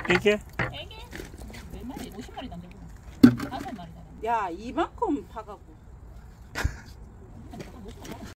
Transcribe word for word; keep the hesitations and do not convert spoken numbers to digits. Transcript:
이게? 애기 몇 마리? 오십 마리도 안 되고 다섯 마리다. 야 이만큼 파가고